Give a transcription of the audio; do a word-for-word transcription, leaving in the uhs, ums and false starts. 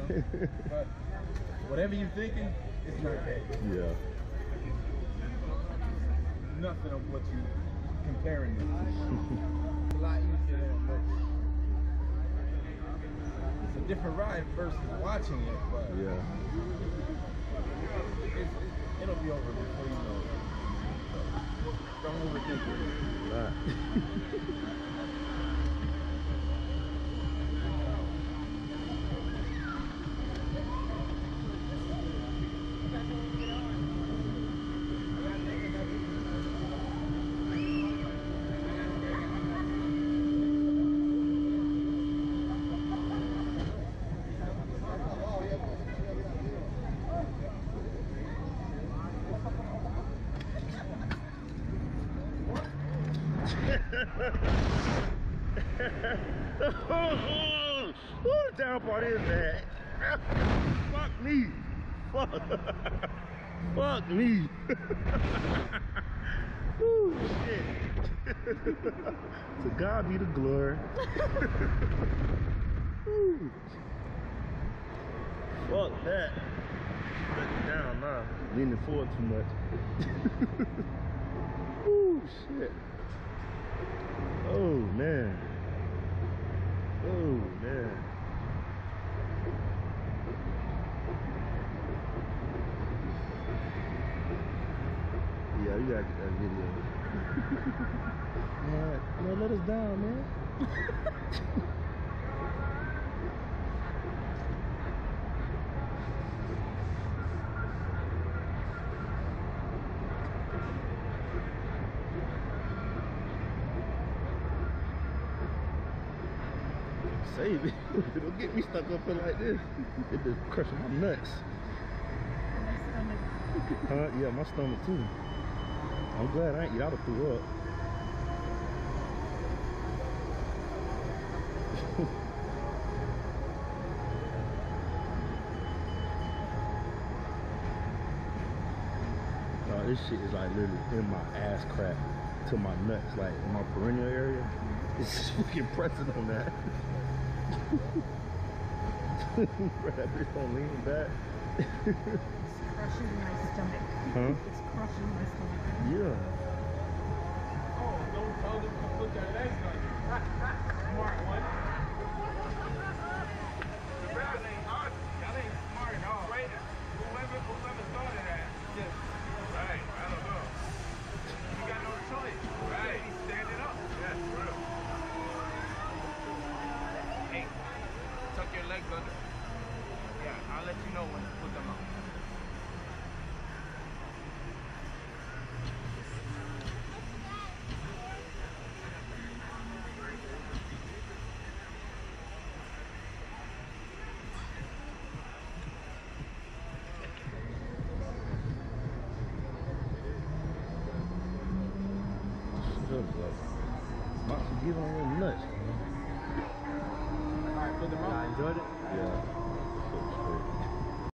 But whatever you're thinking, it's not that. Yeah. Nothing of what you comparing it to. It's a lot easier than it looks. It's a different ride versus watching it, but Yeah. it, it, it'll be over before you know it. Don't overthink it. Right. What the down part is that? Fuck me. Fuck. Fuck me. Ooh, shit. To God be the glory. Ooh. Fuck that. Let me down now. Leaning forward too much. Ooh, shit. Oh man. Oh man. Yeah, you gotta get that video. Man, man, let us down, man. Save it. Don't get me stuck up in like this. It just crushing my nuts. My stomach. Huh? Yeah, my stomach too. I'm glad I ain't eat. I would've threw up. Oh, this shit is like literally in my ass crack to my nuts, like my perineal area. It's just fucking pressing on that. Bro, that bitch don't lean back. It's crushing my stomach. Huh? It's crushing my stomach. Yeah. Oh, don't tell them to put their legs on you. Smart one. Y'all ain't hard. Y'all ain't smart at all. Whoever, whoever started that, just, right, I don't know. You got no choice. Right. He's standing up. Yes, real. Hey, tuck your legs under. Yeah, I'll let you know when to put them on. About to get on your nuts. Alright, put them on. I enjoyed it? Yeah. So straight.